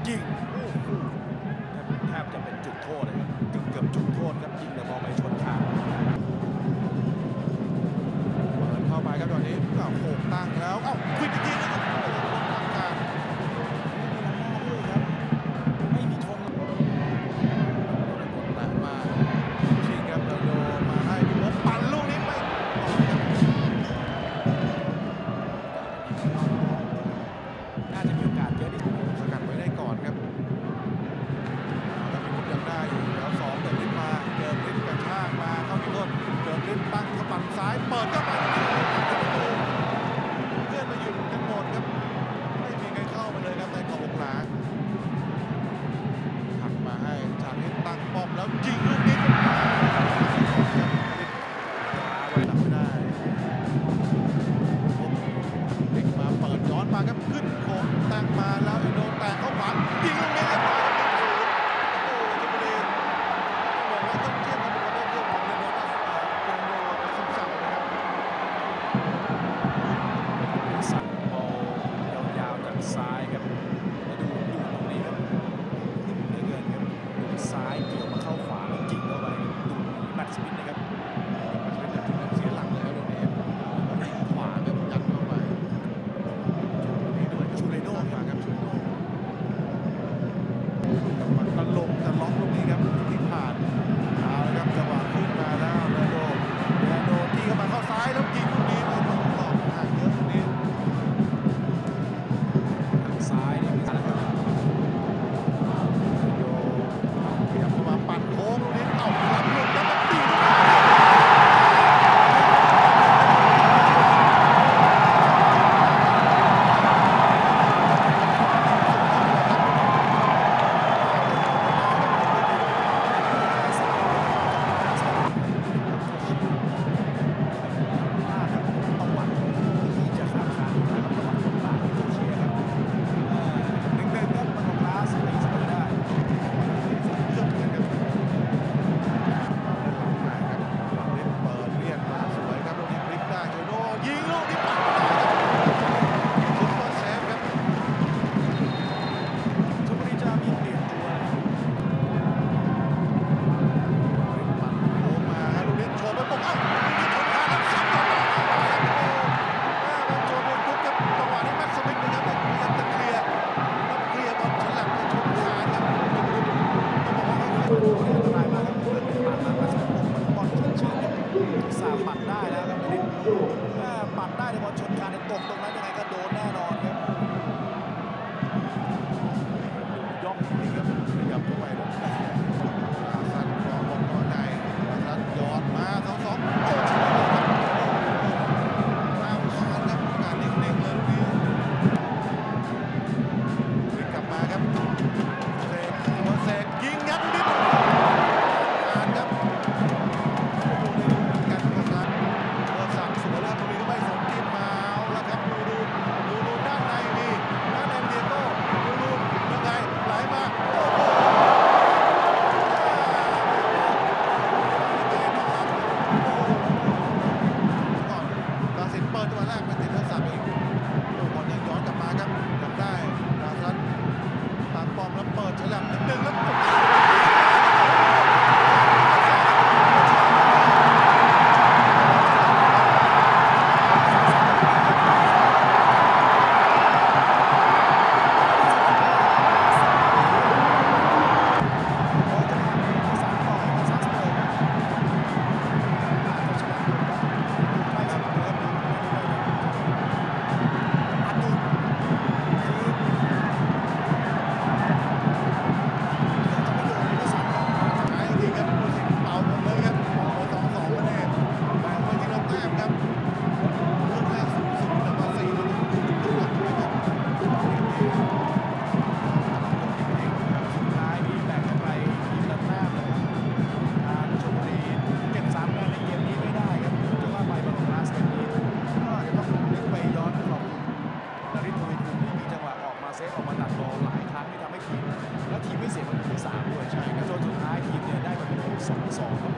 ยิงแทบจะเป็นจุดโทษเลยครับเกือบจุดโทษครับยิงแต่บอลไปชนคานเปิดเข้าไปครับตอนนี้โขกตั้งแล้วควิดจริงๆนะครับทางการไม่มีธงแตะมาชิงครับโดนมาให้พี่บ๊อบปั่นลูกนี้ไปน่าจะมีโอกาสเยอะที่สุดสกัดไว้ได้ก่อนครับแล้วพี่บ๊อบยังได้อยู่แล้วสองเดินลิ้นมาเดินลิ้นกระชากมาเข้าพี่ต้นเดินลิ้นตั้งเข้าปั่นซ้ายเปิดเข้าไปเพื่อนมาหยุดกันหมดครับไม่มีใครเข้ามาเลยครับในขอบวงหลังหักมาให้ชาลิตตั้งป้อมแล้วยิงลูกนี้ครับจับไม่ได้เด็กมาเปิดย้อนมาครับขึ้นโค้งแต่งมาแล้วโดนแต่งเข้าขวายิงลูกนี้ครับซ้ายครับแล้วดูตรงนี้ครับนิ่มเหลือเกินครับซ้ายเกี่ยวมาเข้าขวายิงเข้าไปดูแมตต์สมิธนะครับมันเป็นถึงเสียหลักแล้วตรงนี้ขวาแบบยัดเข้าไปนี่ด้วยชูเรโน่มาครับชูเรโน่มันตลงจะล็อกลูกนี้ครับที่ผ่านเอาละครับจังหวะขึ้นมาแล้วเรโดที่เข้ามาเข้าซ้ายแล้วยิงลูกนี้ไม่ต้องหลอกห่างเยอะตรงนี้ซ้ายนี่มีอะไรครับขยับเข้ามาปั่นโค้งลูกนี้หลับหลุดแล้วมันตีปัดได้แล้วครับปัดได้ในบอลชนคานในตกตรงนั้นยังไงก็โดนแน่นอนครับย่องนี่ครับขยับเข้าไปแล้วซัดยอมลงต่อในซัดย้อนมา2-2โอ้โหตามคานครับการนิ่งๆเลยนี่วิ่งกลับมาครับเสกยิงยัดนิดการครับเปิดตัวแรกเป็นติดทัศน์อีกลูกบอลยังย้อนกลับมาครับทำได้ราชันตามปอมแล้วเปิดฉลับนิดนึงแล้วเซฟออกมาตัดบอลหลายครั้งที่ทำให้ทีมและทีมไม่เสียประตูที่3ด้วยใช่ครับจนสุดท้ายทีมเนี่ยได้ประตู2-2